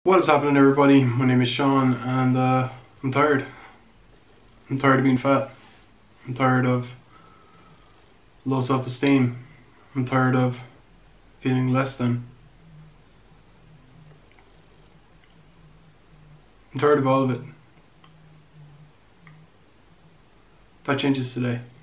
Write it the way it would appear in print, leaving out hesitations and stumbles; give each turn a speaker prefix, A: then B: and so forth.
A: What is happening, everybody? My name is Sean, and I'm tired. I'm tired of being fat. I'm tired of low self-esteem. I'm tired of feeling less than. I'm tired of all of it. That changes today.